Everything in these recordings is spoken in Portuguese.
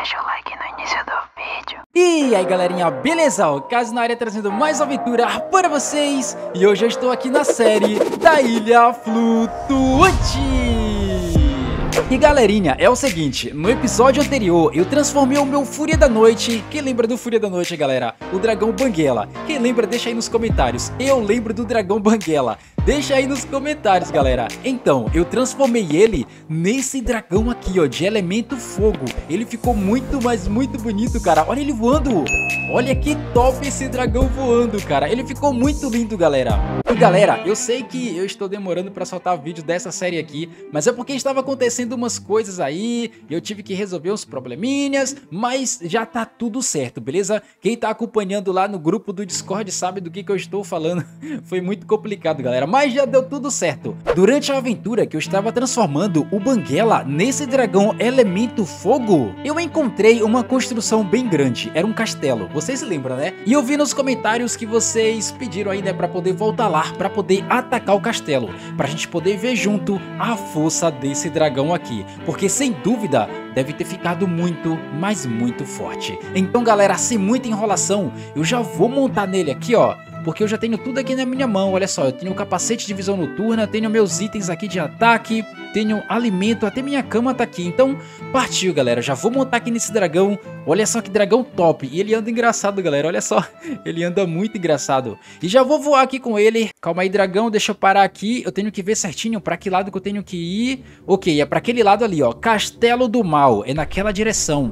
deixa o like no início do vídeo. E aí galerinha, beleza? O Caso na área trazendo mais aventura para vocês. E hoje eu estou aqui na série da Ilha Flutuante. E galerinha, é o seguinte, no episódio anterior eu transformei o meu Fúria da Noite. Quem lembra do Fúria da Noite, galera? O dragão Banguela. Quem lembra, deixa aí nos comentários. Eu lembro do dragão Banguela. Deixa aí nos comentários, galera. Então, eu transformei ele nesse dragão aqui, ó, de elemento fogo. Ele ficou muito, mas muito bonito, cara. Olha ele voando. Olha que top esse dragão voando, cara. Ele ficou muito lindo, galera. E galera, eu sei que eu estou demorando pra soltar vídeo dessa série aqui, mas é porque estava acontecendo umas coisas aí, eu tive que resolver uns probleminhas, mas já tá tudo certo, beleza? Quem tá acompanhando lá no grupo do Discord sabe do que eu estou falando. Foi muito complicado, galera, mas já deu tudo certo. Durante a aventura que eu estava transformando o Banguela nesse dragão elemento fogo, eu encontrei uma construção bem grande, era um castelo, vocês se lembram, né? E eu vi nos comentários que vocês pediram aí, né, pra poder voltar lá, pra poder atacar o castelo, pra gente poder ver junto a força desse dragão aqui, porque sem dúvida deve ter ficado muito, mas muito forte. Então galera, sem muita enrolação, eu já vou montar nele aqui, ó, porque eu já tenho tudo aqui na minha mão. Olha só, eu tenho capacete de visão noturna, tenho meus itens aqui de ataque, tenho alimento, até minha cama tá aqui. Então, partiu, galera. Já vou montar aqui nesse dragão. Olha só que dragão top. E ele anda engraçado, galera. Olha só, ele anda muito engraçado. E já vou voar aqui com ele. Calma aí, dragão, deixa eu parar aqui. Eu tenho que ver certinho pra que lado que eu tenho que ir. Ok, é pra aquele lado ali, ó. Castelo do Mal, é naquela direção.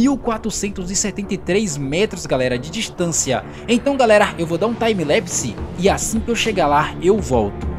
1473 metros, galera, de distância. Então, galera, eu vou dar um time-lapse e assim que eu chegar lá, eu volto.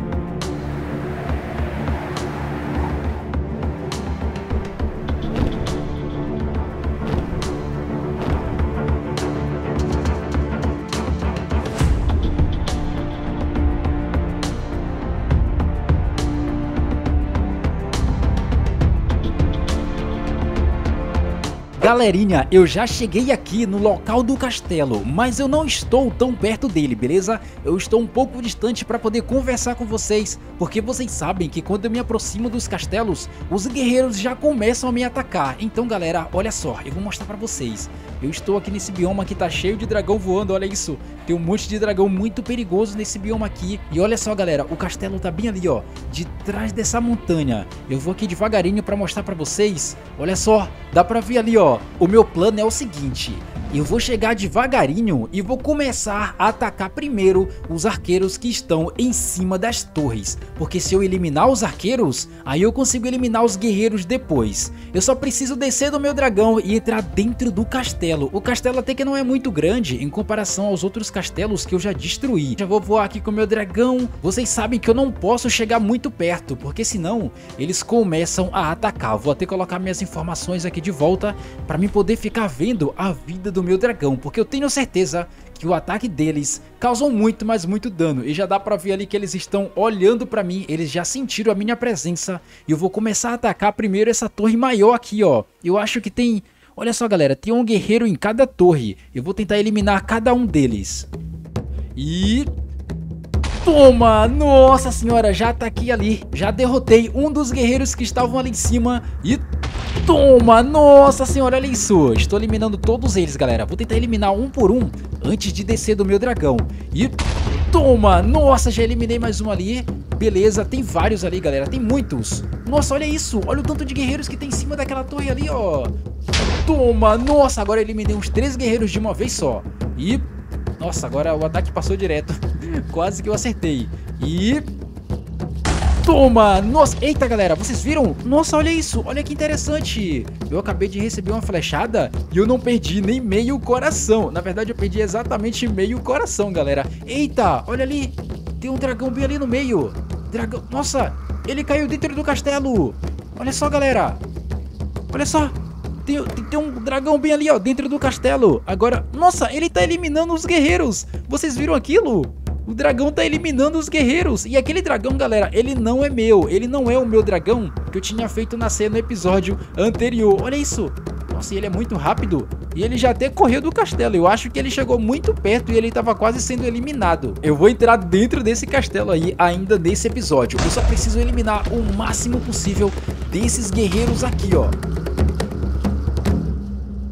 Galerinha, eu já cheguei aqui no local do castelo, mas eu não estou tão perto dele, beleza? Eu estou um pouco distante para poder conversar com vocês, porque vocês sabem que quando eu me aproximo dos castelos, os guerreiros já começam a me atacar. Então galera, olha só, eu vou mostrar para vocês. Eu estou aqui nesse bioma que tá cheio de dragão voando, olha isso. Tem um monte de dragão muito perigoso nesse bioma aqui. E olha só galera, o castelo tá bem ali, ó, de trás dessa montanha. Eu vou aqui devagarinho para mostrar para vocês. Olha só, dá para ver ali, ó. O meu plano é o seguinte, eu vou chegar devagarinho e vou começar a atacar primeiro os arqueiros que estão em cima das torres, porque se eu eliminar os arqueiros, aí eu consigo eliminar os guerreiros depois. Eu só preciso descer do meu dragão e entrar dentro do castelo. O castelo até que não é muito grande em comparação aos outros castelos que eu já destruí. Já vou voar aqui com o meu dragão. Vocês sabem que eu não posso chegar muito perto, porque senão eles começam a atacar. Vou até colocar minhas informações aqui de volta para mim poder ficar vendo a vida do meu dragão, porque eu tenho certeza que o ataque deles causou muito, mas muito dano. E já dá pra ver ali que eles estão olhando pra mim, eles já sentiram a minha presença. E eu vou começar a atacar primeiro essa torre maior aqui, ó. Eu acho que tem... Olha só, galera, tem um guerreiro em cada torre. Eu vou tentar eliminar cada um deles. E... toma! Nossa senhora, já ataquei ali. Já derrotei um dos guerreiros que estavam ali em cima. E... toma! Nossa senhora, olha isso. Estou eliminando todos eles, galera. Vou tentar eliminar um por um antes de descer do meu dragão. E toma! Nossa, já eliminei mais um ali. Beleza, tem vários ali, galera. Tem muitos. Nossa, olha isso. Olha o tanto de guerreiros que tem em cima daquela torre ali, ó. Toma! Nossa, agora eu eliminei uns 3 guerreiros de uma vez só. E... nossa, agora o ataque passou direto. Quase que eu acertei. E... toma! Nossa, eita galera, vocês viram? Nossa, olha isso, olha que interessante. Eu acabei de receber uma flechada e eu não perdi nem meio coração. Na verdade eu perdi exatamente meio coração, galera. Eita, olha ali, tem um dragão bem ali no meio. Dragão, nossa, ele caiu dentro do castelo. Olha só, galera. Olha só, tem um dragão bem ali, ó, dentro do castelo. Agora, nossa, ele tá eliminando os guerreiros. Vocês viram aquilo? O dragão tá eliminando os guerreiros. E aquele dragão, galera, ele não é meu. Ele não é o meu dragão que eu tinha feito nascer no episódio anterior. Olha isso. Nossa, ele é muito rápido. E ele já até correu do castelo. Eu acho que ele chegou muito perto e ele tava quase sendo eliminado. Eu vou entrar dentro desse castelo aí ainda nesse episódio. Eu só preciso eliminar o máximo possível desses guerreiros aqui, ó.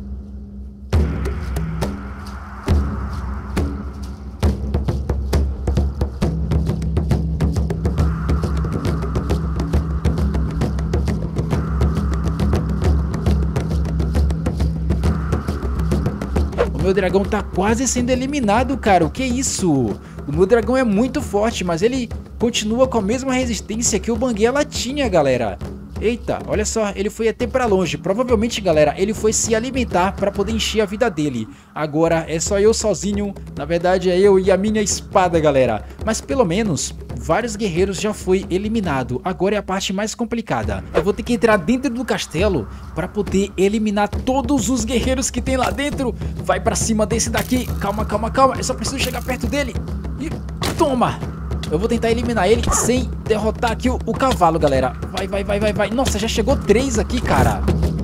O meu dragão tá quase sendo eliminado, cara. O que é isso? O meu dragão é muito forte, mas ele continua com a mesma resistência que o Banguela tinha, galera. Eita, olha só, ele foi até pra longe. Provavelmente, galera, ele foi se alimentar pra poder encher a vida dele. Agora é só eu sozinho. Na verdade é eu e a minha espada, galera. Mas pelo menos vários guerreiros já foi eliminado. Agora é a parte mais complicada. Eu vou ter que entrar dentro do castelo pra poder eliminar todos os guerreiros que tem lá dentro. Vai pra cima desse daqui. Calma, calma, calma. Eu só preciso chegar perto dele. E toma! Eu vou tentar eliminar ele sem derrotar aqui o cavalo, galera. Vai, vai, vai, vai, vai. Nossa, já chegou 3 aqui, cara.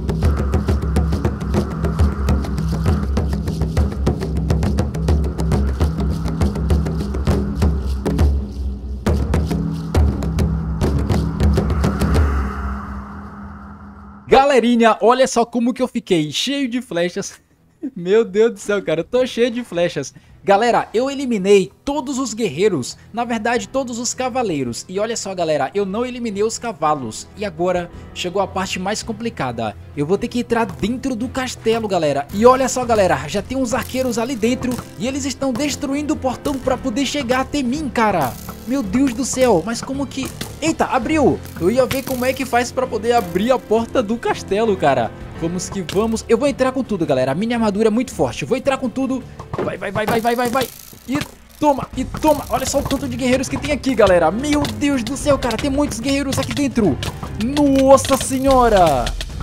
Galerinha, olha só como que eu fiquei. Cheio de flechas. Meu Deus do céu, cara, eu tô cheio de flechas. Galera, eu eliminei todos os guerreiros, na verdade todos os cavaleiros. E olha só, galera, eu não eliminei os cavalos. E agora chegou a parte mais complicada. Eu vou ter que entrar dentro do castelo, galera. E olha só, galera, já tem uns arqueiros ali dentro e eles estão destruindo o portão pra poder chegar até mim, cara. Meu Deus do céu, mas como que... Eita, abriu! Eu ia ver como é que faz pra poder abrir a porta do castelo, cara. Vamos que vamos. Eu vou entrar com tudo, galera. A minha armadura é muito forte. Eu vou entrar com tudo. Vai, vai, vai, vai, vai, vai, vai. E toma, e toma. Olha só o tanto de guerreiros que tem aqui, galera. Meu Deus do céu, cara. Tem muitos guerreiros aqui dentro. Nossa senhora.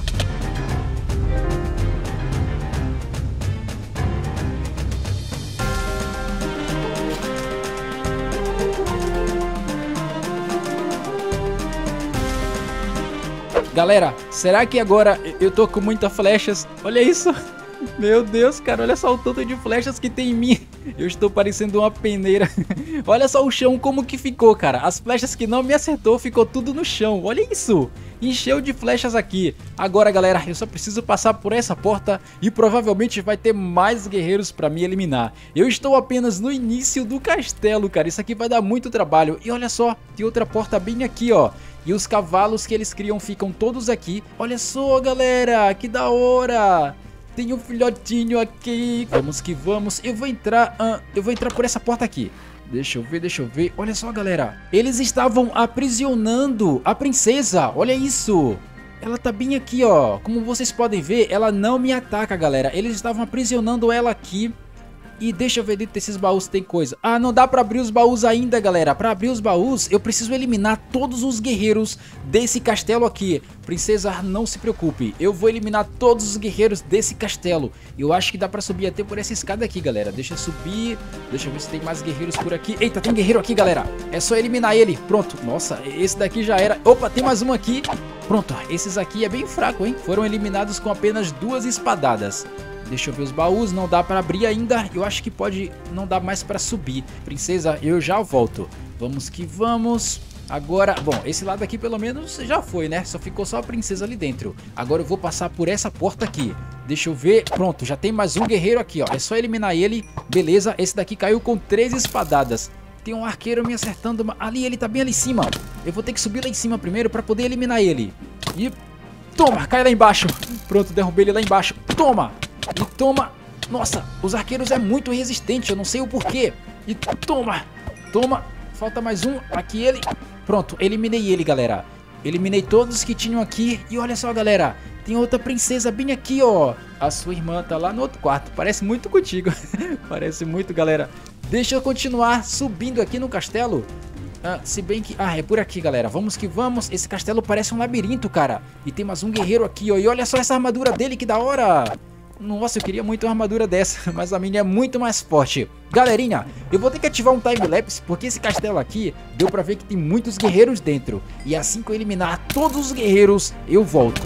Galera, será que agora eu tô com muitas flechas? Olha isso. Meu Deus, cara, olha só o tanto de flechas que tem em mim. Eu estou parecendo uma peneira. Olha só o chão como que ficou, cara. As flechas que não me acertou ficou tudo no chão. Olha isso. Encheu de flechas aqui. Agora, galera, eu só preciso passar por essa porta e provavelmente vai ter mais guerreiros pra me eliminar. Eu estou apenas no início do castelo, cara. Isso aqui vai dar muito trabalho. E olha só, tem outra porta bem aqui, ó. E os cavalos que eles criam ficam todos aqui. Olha só, galera, que da hora. Tem um filhotinho aqui. Vamos que vamos. Eu vou entrar por essa porta aqui. Deixa eu ver, deixa eu ver. Olha só, galera. Eles estavam aprisionando a princesa. Olha isso. Ela tá bem aqui, ó. Como vocês podem ver, ela não me ataca, galera. Eles estavam aprisionando ela aqui. E deixa eu ver dentro desses baús se tem coisa. Ah, não dá pra abrir os baús ainda, galera. Pra abrir os baús, eu preciso eliminar todos os guerreiros desse castelo aqui. Princesa, não se preocupe. Eu vou eliminar todos os guerreiros desse castelo. Eu acho que dá pra subir até por essa escada aqui, galera. Deixa eu subir. Deixa eu ver se tem mais guerreiros por aqui. Eita, tem guerreiro aqui, galera. É só eliminar ele. Pronto. Nossa, esse daqui já era. Opa, tem mais um aqui. Pronto, esses aqui é bem fraco, hein? Foram eliminados com apenas 2 espadadas. Deixa eu ver os baús, não dá pra abrir ainda. Eu acho que pode, não dá mais pra subir. Princesa, eu já volto. Vamos que vamos. Agora, bom, esse lado aqui pelo menos já foi, né? Só ficou só a princesa ali dentro. Agora eu vou passar por essa porta aqui. Deixa eu ver. Pronto, já tem mais um guerreiro aqui, ó. É só eliminar ele. Beleza, esse daqui caiu com 3 espadadas. Tem um arqueiro me acertando. Ali, ele tá bem ali em cima. Eu vou ter que subir lá em cima primeiro pra poder eliminar ele. E toma, cai lá embaixo. Pronto, derrubei ele lá embaixo. Toma. E toma. Nossa, os arqueiros é muito resistente, eu não sei o porquê. E toma. Toma. Falta mais um. Aqui ele. Pronto, eliminei ele, galera. Eliminei todos que tinham aqui. E olha só, galera. Tem outra princesa bem aqui, ó. A sua irmã tá lá no outro quarto. Parece muito contigo. Parece muito, galera. Deixa eu continuar subindo aqui no castelo. Se bem que... é por aqui, galera. Vamos que vamos. Esse castelo parece um labirinto, cara. E tem mais um guerreiro aqui, ó. E olha só essa armadura dele, que da hora. Nossa, eu queria muito uma armadura dessa, mas a minha é muito mais forte. Galerinha, eu vou ter que ativar um time-lapse, porque esse castelo aqui deu pra ver que tem muitos guerreiros dentro. E assim que eu eliminar todos os guerreiros, eu volto.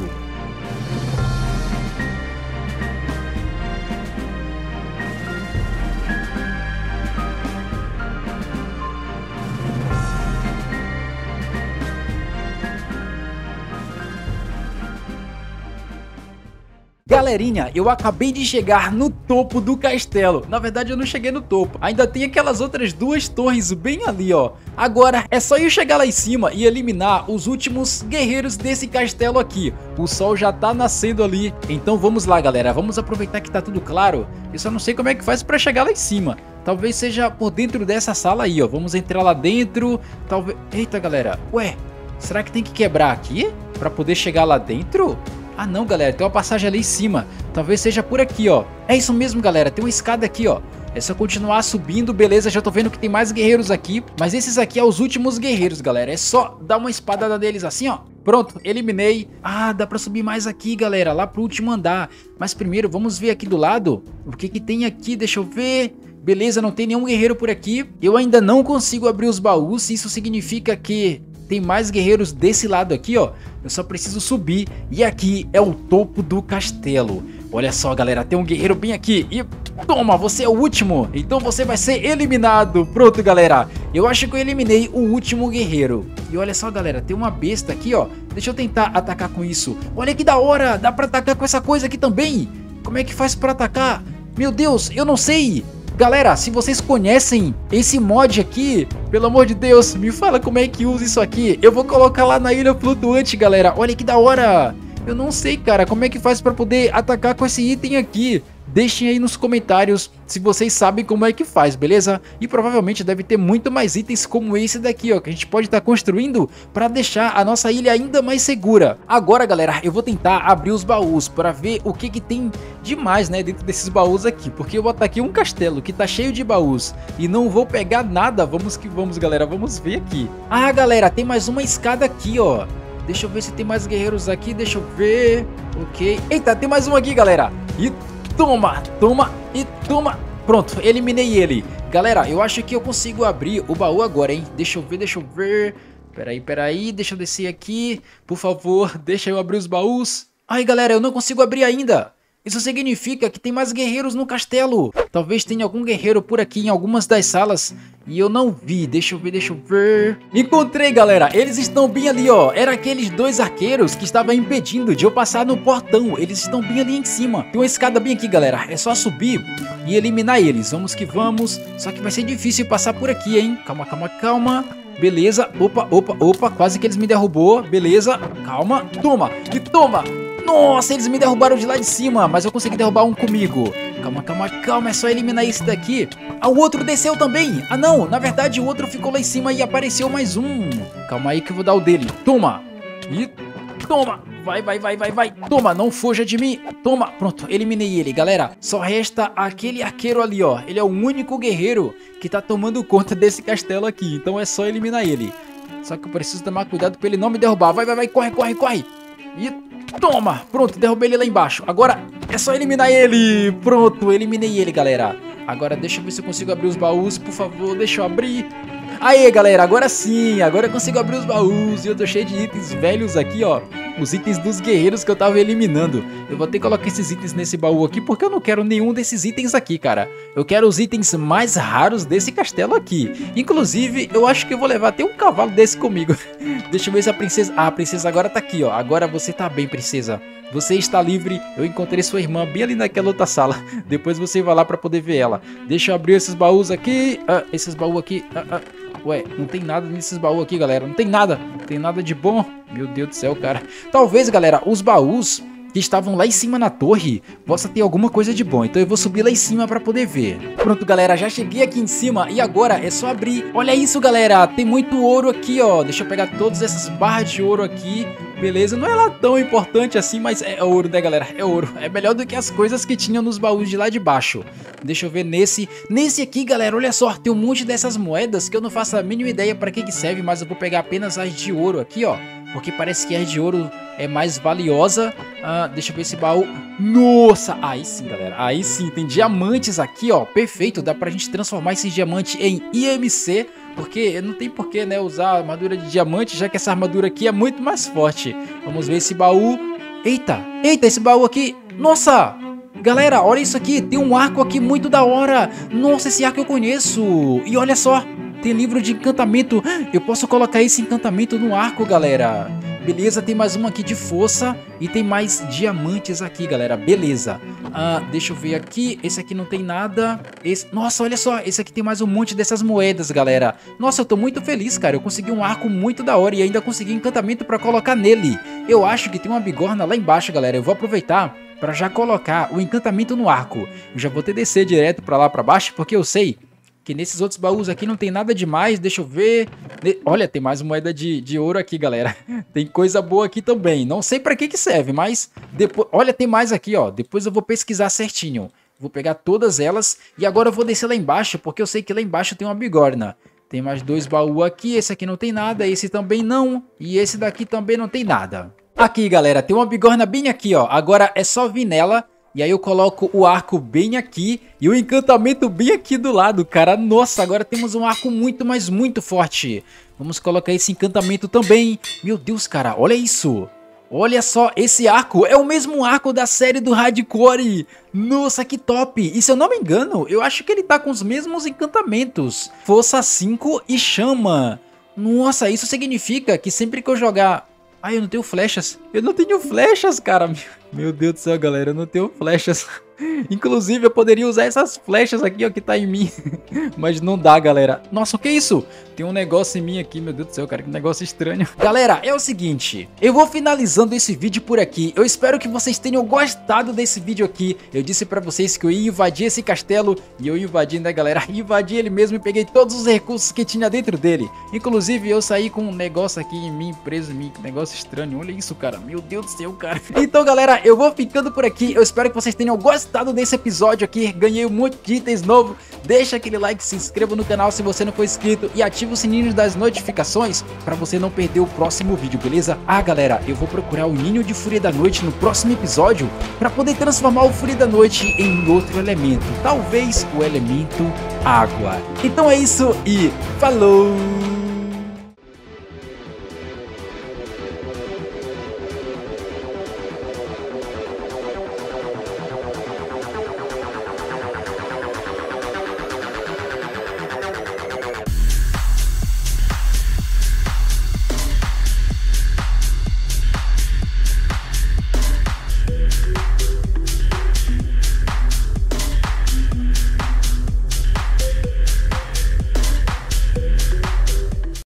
galerinha, eu acabei de chegar no topo do castelo. Na verdade eu não cheguei no topo, ainda tem aquelas outras duas torres bem ali, ó. Agora é só eu chegar lá em cima e eliminar os últimos guerreiros desse castelo aqui. O sol já tá nascendo ali, então vamos lá galera, vamos aproveitar que tá tudo claro. Eu só não sei como é que faz pra chegar lá em cima. Talvez seja por dentro dessa sala aí, ó. Vamos entrar lá dentro, talvez... Eita galera, ué, será que tem que quebrar aqui pra poder chegar lá dentro? Ah não galera, tem uma passagem ali em cima. Talvez seja por aqui, ó. É isso mesmo galera, tem uma escada aqui, ó. É só continuar subindo, beleza, já tô vendo que tem mais guerreiros aqui. Mas esses aqui são os últimos guerreiros galera. É só dar uma espadada neles assim, ó. Pronto, eliminei. Ah, dá pra subir mais aqui galera, lá pro último andar. Mas primeiro vamos ver aqui do lado o que que tem aqui, deixa eu ver. Beleza, não tem nenhum guerreiro por aqui. Eu ainda não consigo abrir os baús, isso significa que... tem mais guerreiros desse lado aqui, ó. Eu só preciso subir. E aqui é o topo do castelo. Olha só, galera. Tem um guerreiro bem aqui. E toma, você é o último. Então você vai ser eliminado. Pronto, galera. Eu acho que eu eliminei o último guerreiro. E olha só, galera. Tem uma besta aqui, ó. Deixa eu tentar atacar com isso. Olha que da hora. Dá pra atacar com essa coisa aqui também. Como é que faz pra atacar? Meu Deus, eu não sei. Galera, se vocês conhecem esse mod aqui, pelo amor de Deus, me fala como é que usa isso aqui. Eu vou colocar lá na ilha flutuante, galera. Olha que da hora. Eu não sei, cara, como é que faz pra poder atacar com esse item aqui. Deixem aí nos comentários se vocês sabem como é que faz, beleza? E provavelmente deve ter muito mais itens como esse daqui, ó, que a gente pode estar construindo para deixar a nossa ilha ainda mais segura. Agora, galera, eu vou tentar abrir os baús para ver o que que tem demais, né, dentro desses baús aqui, porque eu ataquei um castelo que tá cheio de baús e não vou pegar nada. Vamos que vamos, galera, vamos ver aqui. Ah, galera, tem mais uma escada aqui, ó. Deixa eu ver se tem mais guerreiros aqui, deixa eu ver. Ok. Eita, tem mais um aqui, galera. E toma, toma e toma. Pronto, eliminei ele. Galera, eu acho que eu consigo abrir o baú agora, hein. Deixa eu ver, deixa eu ver. Peraí, deixa eu descer aqui. Por favor, deixa eu abrir os baús. Ai, galera, eu não consigo abrir ainda. Isso significa que tem mais guerreiros no castelo. Talvez tenha algum guerreiro por aqui em algumas das salas e eu não vi. Deixa eu ver, deixa eu ver. Encontrei, galera. Eles estão bem ali, ó. Era aqueles dois arqueiros que estavam impedindo de eu passar no portão. Eles estão bem ali em cima. Tem uma escada bem aqui, galera. É só subir e eliminar eles. Vamos que vamos. Só que vai ser difícil passar por aqui, hein. Calma, calma, calma. Beleza. Opa. Quase que eles me derrubou. Beleza. Calma. Toma. E toma. Nossa, eles me derrubaram de lá de cima, mas eu consegui derrubar um comigo. Calma, é só eliminar esse daqui. Ah, o outro desceu também. Ah não, na verdade o outro ficou lá em cima e apareceu mais um. Calma aí que eu vou dar o dele. Toma. E toma. Vai. Toma, não fuja de mim. Toma, pronto, eliminei ele, galera. Só resta aquele arqueiro ali, ó. Ele é o único guerreiro que tá tomando conta desse castelo aqui. Então é só eliminar ele. Só que eu preciso tomar cuidado pra ele não me derrubar. Vai, corre. E toma, pronto, derrubei ele lá embaixo. Agora é só eliminar ele. Pronto, eliminei ele, galera. Agora deixa eu ver se eu consigo abrir os baús, por favor, deixa eu abrir. Aê, galera, agora sim, agora eu consigo abrir os baús. E eu tô cheio de itens velhos aqui, ó. Os itens dos guerreiros que eu tava eliminando. Eu vou ter que colocar esses itens nesse baú aqui, porque eu não quero nenhum desses itens aqui, cara. Eu quero os itens mais raros desse castelo aqui. Inclusive, eu acho que eu vou levar até um cavalo desse comigo. Deixa eu ver se a princesa... Ah, a princesa agora tá aqui, ó. Agora você tá bem, princesa. Você está livre. Eu encontrei sua irmã bem ali naquela outra sala. Depois você vai lá pra poder ver ela. Deixa eu abrir esses baús aqui. Esses baús aqui. Ué, não tem nada nesses baús aqui, galera. Não tem nada. Não tem nada de bom. Meu Deus do céu, cara. Talvez, galera, os baús que estavam lá em cima na torre possa ter alguma coisa de bom. Então eu vou subir lá em cima pra poder ver. Pronto, galera. Já cheguei aqui em cima. E agora é só abrir. Olha isso, galera. Tem muito ouro aqui, ó. Deixa eu pegar todas essas barras de ouro aqui. Beleza, não é lá tão importante assim, mas é ouro, né, galera? É ouro. É melhor do que as coisas que tinham nos baús de lá de baixo. Deixa eu ver nesse aqui, galera, olha só. Tem um monte dessas moedas que eu não faço a mínima ideia para que serve, mas eu vou pegar apenas as de ouro aqui, ó. Porque parece que a de ouro é mais valiosa. Deixa eu ver esse baú. Nossa, aí sim, galera. Aí sim, tem diamantes aqui, ó. Perfeito, dá pra gente transformar esse diamante em IMC. Porque não tem porquê, né, usar armadura de diamante, já que essa armadura aqui é muito mais forte. Vamos ver esse baú. Eita, esse baú aqui. Nossa, galera, olha isso aqui. Tem um arco aqui muito da hora. Nossa, esse arco eu conheço. E olha só, tem livro de encantamento. Eu posso colocar esse encantamento no arco, galera. Beleza, tem mais uma aqui de força e tem mais diamantes aqui, galera. Beleza. Deixa eu ver aqui. Esse aqui não tem nada. Nossa, olha só. Esse aqui tem mais um monte dessas moedas, galera. Nossa, eu tô muito feliz, cara. Eu consegui um arco muito da hora e ainda consegui um encantamento pra colocar nele. Eu acho que tem uma bigorna lá embaixo, galera. Eu vou aproveitar pra já colocar o encantamento no arco. Eu já vou ter descer direto pra lá pra baixo, porque eu sei que nesses outros baús aqui não tem nada demais. Deixa eu ver. Olha, tem mais moeda de ouro aqui, galera. Tem coisa boa aqui também. Não sei pra que serve, mas depois... Olha, tem mais aqui, ó. Depois eu vou pesquisar certinho. Vou pegar todas elas e agora eu vou descer lá embaixo, porque eu sei que lá embaixo tem uma bigorna. Tem mais 2 baús aqui. Esse aqui não tem nada, esse também não. E esse daqui também não tem nada. Aqui, galera, tem uma bigorna bem aqui, ó. Agora é só vir nela. E aí eu coloco o arco bem aqui e o encantamento bem aqui do lado, cara. Nossa, agora temos um arco muito, mas muito forte. Vamos colocar esse encantamento também. Meu Deus, cara, olha isso. Olha só, esse arco é o mesmo arco da série do Hardcore. Nossa, que top. E se eu não me engano, eu acho que ele tá com os mesmos encantamentos. Força 5 e chama. Nossa, isso significa que sempre que eu jogar... Ai, eu não tenho flechas. Eu não tenho flechas, cara. Meu Deus do céu, galera. Eu não tenho flechas. Inclusive, eu poderia usar essas flechas aqui, ó, que tá em mim. Mas não dá, galera. Nossa, o que é isso? Tem um negócio em mim aqui, meu Deus do céu, cara. Que negócio estranho. Galera, é o seguinte. Eu vou finalizando esse vídeo por aqui. Eu espero que vocês tenham gostado desse vídeo aqui. Eu disse pra vocês que eu ia invadir esse castelo. E eu invadi, né, galera? Invadi ele mesmo e peguei todos os recursos que tinha dentro dele. Inclusive, eu saí com um negócio aqui em mim, preso em mim. Que negócio estranho. Olha isso, cara. Meu Deus do céu, cara. Então, galera, eu vou ficando por aqui. Eu espero que vocês tenham gostado desse episódio aqui. Ganhei um monte de itens novos. Deixa aquele like, se inscreva no canal se você não for inscrito e ativa o sininho das notificações para você não perder o próximo vídeo, beleza? Galera, eu vou procurar o Ninho de Fúria da Noite no próximo episódio para poder transformar o Fúria da Noite em outro elemento, talvez o elemento água. Então é isso e falou!